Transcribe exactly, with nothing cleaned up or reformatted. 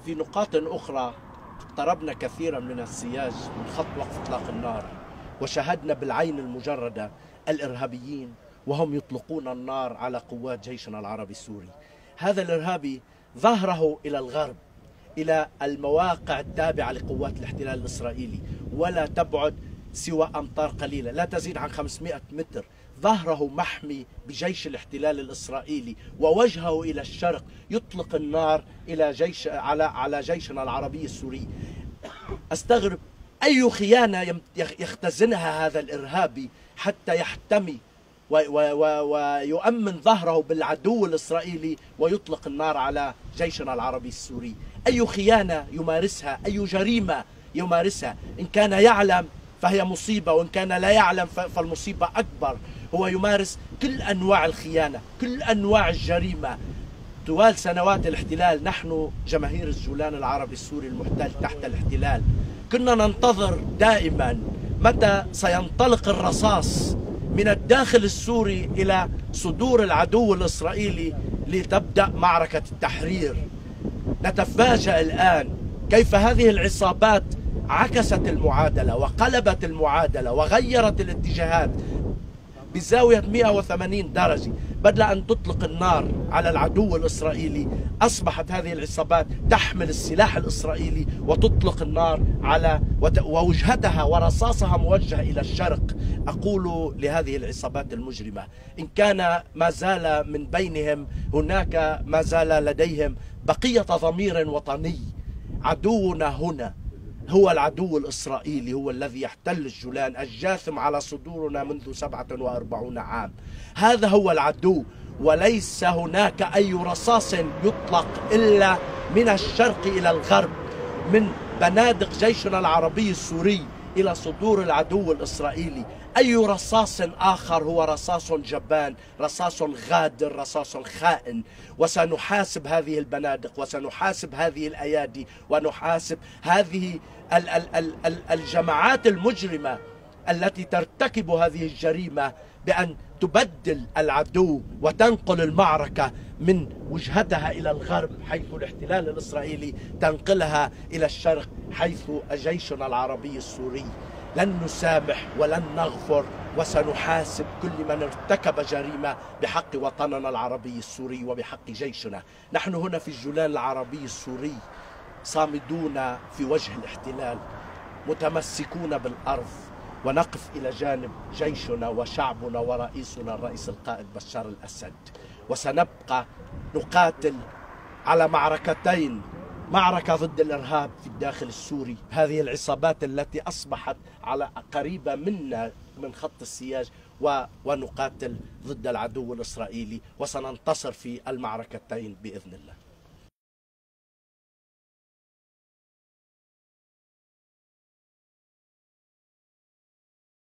في نقاط أخرى اقتربنا كثيرا من السياج من خط وقف إطلاق النار، وشاهدنا بالعين المجردة الإرهابيين وهم يطلقون النار على قوات جيشنا العربي السوري. هذا الإرهابي ظهره إلى الغرب، إلى المواقع التابعة لقوات الاحتلال الإسرائيلي، ولا تبعد سوى أمتار قليلة لا تزيد عن خمسمائة متر. ظهره محمي بجيش الاحتلال الإسرائيلي، ووجهه إلى الشرق يطلق النار إلى جيش على على جيشنا العربي السوري. أستغرب أي خيانة يختزنها هذا الإرهابي حتى يحتمي ويؤمن ظهره بالعدو الإسرائيلي ويطلق النار على جيشنا العربي السوري. أي خيانة يمارسها، أي جريمة يمارسها. إن كان يعلم فهي مصيبة، وإن كان لا يعلم فالمصيبة أكبر. هو يمارس كل أنواع الخيانة، كل أنواع الجريمة طوال سنوات الاحتلال. نحن جماهير الجولان العربي السوري المحتل تحت الاحتلال كنا ننتظر دائما متى سينطلق الرصاص من الداخل السوري إلى صدور العدو الإسرائيلي لتبدأ معركة التحرير. نتفاجأ الآن كيف هذه العصابات عكست المعادلة وقلبت المعادلة وغيرت الاتجاهات بزاوية مئة وثمانين درجة. بدل أن تطلق النار على العدو الإسرائيلي أصبحت هذه العصابات تحمل السلاح الإسرائيلي وتطلق النار على ووجهتها ورصاصها موجه إلى الشرق. أقول لهذه العصابات المجرمة إن كان ما زال من بينهم هناك ما زال لديهم بقية ضمير وطني، عدونا هنا هو العدو الإسرائيلي، هو الذي يحتل الجولان الجاثم على صدورنا منذ سبعة وأربعين عام. هذا هو العدو، وليس هناك أي رصاص يطلق إلا من الشرق إلى الغرب، من بنادق جيشنا العربي السوري إلى صدور العدو الإسرائيلي. أي رصاص آخر هو رصاص جبان، رصاص غادر، رصاص خائن. وسنحاسب هذه البنادق، وسنحاسب هذه الأيادي، ونحاسب هذه ال ال ال ال الجماعات المجرمة التي ترتكب هذه الجريمة بأن تبدل العدو وتنقل المعركة من وجهتها إلى الغرب حيث الاحتلال الإسرائيلي، تنقلها إلى الشرق حيث جيشنا العربي السوري. لن نسامح ولن نغفر، وسنحاسب كل من ارتكب جريمة بحق وطننا العربي السوري وبحق جيشنا. نحن هنا في الجولان العربي السوري صامدون في وجه الاحتلال، متمسكون بالأرض، ونقف إلى جانب جيشنا وشعبنا ورئيسنا الرئيس القائد بشار الأسد. وسنبقى نقاتل على معركتين: معركة ضد الإرهاب في الداخل السوري، هذه العصابات التي أصبحت على قريبة منا من خط السياج، ونقاتل ضد العدو الإسرائيلي، وسننتصر في المعركتين بإذن الله.